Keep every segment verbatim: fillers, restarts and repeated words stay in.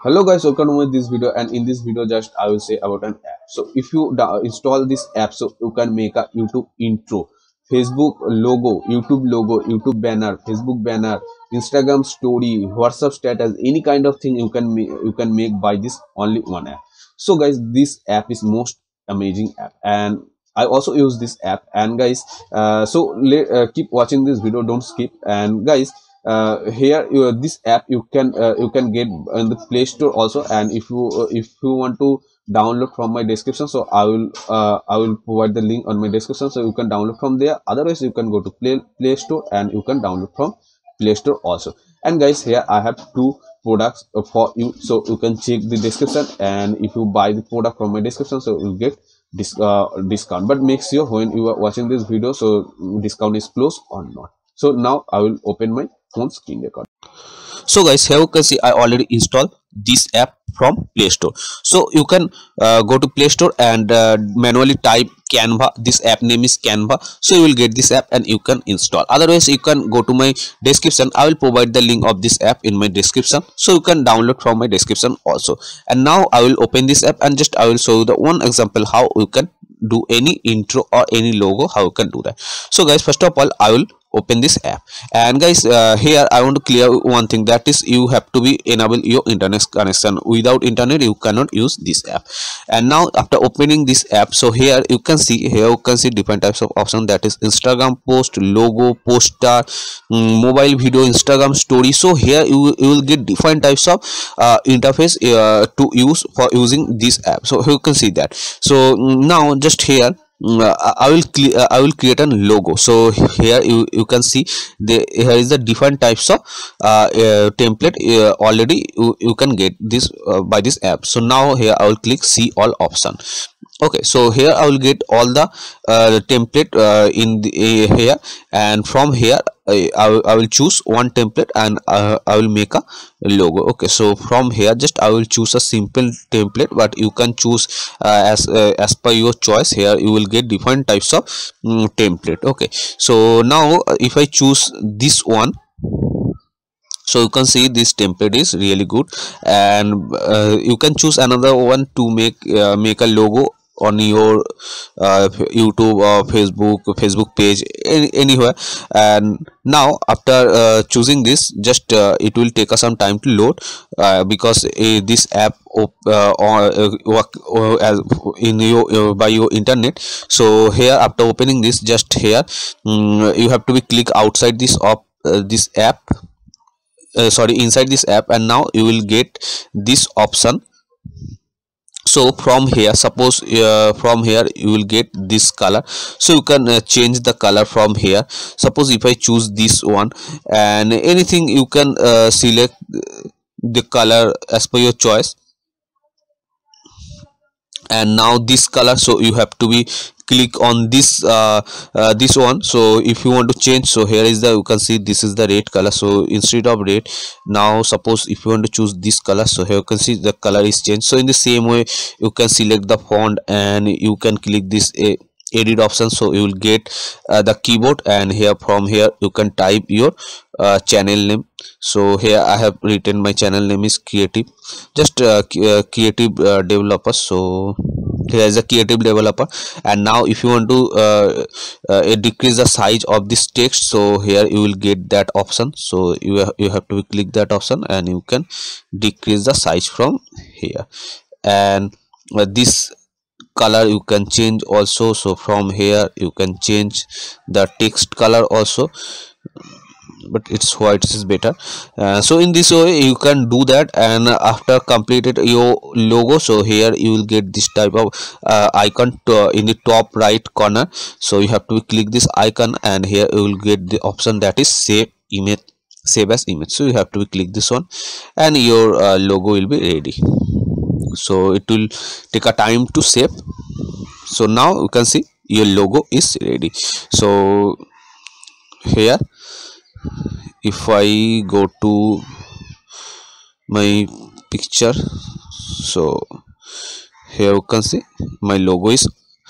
Hello guys, welcome to this video, and in this video just I will say about an app. So if you install this app, so you can make a YouTube intro, Facebook logo, YouTube logo, YouTube banner, Facebook banner, Instagram story, WhatsApp status, any kind of thing you can make, you can make by this only one app. So guys, this app is most amazing app, and I also use this app. And guys, uh, so uh, keep watching this video, don't skip. And guys, uh, here uh, this app you can uh, you can get in the Play Store also. And if you uh, if you want to download from my description, so I will uh, I will provide the link on my description, so you can download from there. Otherwise you can go to Play Play Store and you can download from Play Store also. And guys, here I have two products uh, for you, so you can check the description, and if you buy the product from my description, so you'll get this uh, discount. But make sure when you are watching this video, so discount is closed or not. So now I will open my phone screen record. So guys, here you can see I already installed this app from Play Store. So you can uh, go to Play Store and uh, manually type Canva. This app name is Canva, so you will get this app and you can install. Otherwise you can go to my description. I will provide the link of this app in my description, so you can download from my description also. And now I will open this app and just I will show you the one example how you can do any intro or any logo, how you can do that. So guys, first of all I will open this app. And guys, uh, here I want to clear one thing, that is you have to be enable your internet connection. Without internet you cannot use this app. And now after opening this app, so here you can see here you can see different types of options, that is Instagram post, logo, poster, um, mobile video, Instagram story. So here you, you will get different types of uh, interface uh, to use for using this app. So you can see that. So now just here Uh, I will uh, I will create a logo. So here you you can see the here is the different types of uh, uh, template uh, already you, you can get this uh, by this app. So now here I will click see all option. Okay, so here I will get all the uh, template uh, in the uh, here, and from here I, I, will, I will choose one template and uh, I will make a logo. Okay, so from here just I will choose a simple template, but you can choose uh, as uh, as per your choice. Here you will get different types of um, template. Okay, so now uh, if I choose this one, so you can see this template is really good. And uh, you can choose another one to make uh, make a logo on your uh, YouTube or Facebook Facebook page, any, anywhere. And now after uh, choosing this, just uh, it will take us some time to load uh, because uh, this app uh, or uh, work uh, as in your uh, by your internet. So here after opening this, just here um, you have to be click outside this op uh, this app uh, sorry inside this app, and now you will get this option. So from here, suppose uh, from here you will get this color, so you can uh, change the color from here. Suppose if I choose this one, and anything you can uh, select the color as per your choice. And now this color, so you have to be click on this uh, uh, this one. So if you want to change, so here is the, you can see this is the red color. So instead of red, now suppose if you want to choose this color, so here you can see the color is changed. So in the same way you can select the font and you can click this uh, edit option, so you will get uh, the keyboard, and here from here you can type your uh, channel name. So here I have written my channel name is creative, just uh, uh, creative uh, developer. So here is a creative developer. And now if you want to uh, uh, decrease the size of this text, so here you will get that option. So you have, you have to click that option and you can decrease the size from here. And uh, this color you can change also. So from here you can change the text color also, but it's white is better. Uh, so in this way you can do that. And after completed your logo, so here you will get this type of uh, icon to, in the top right corner. So you have to click this icon, and here you will get the option that is save image, save as image. So you have to click this one, and your uh, logo will be ready. So it will take a time to save. So now you can see your logo is ready. So here if I go to my picture, so here you can see my logo is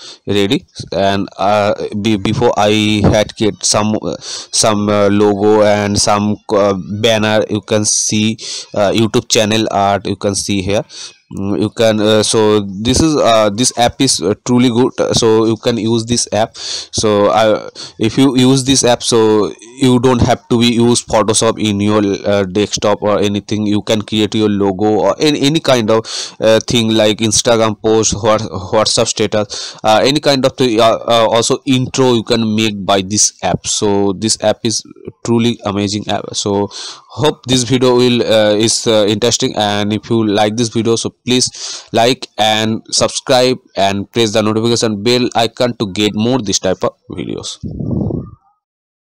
ready. And uh, be, before I had get some uh, some uh, logo and some uh, banner. You can see uh, YouTube channel art, you can see here. Mm, you can uh, so this is uh, this app is uh, truly good, so you can use this app. So I, if you use this app, so you don't have to be use Photoshop in your uh, desktop or anything. You can create your logo or any, any kind of uh, thing like Instagram post or WhatsApp status, uh, any kind of the, uh, uh, also intro you can make by this app. So this app is truly amazing app. So hope this video will uh, is uh, interesting, and if you like this video, so please like and subscribe and press the notification bell icon to get more this type of videos.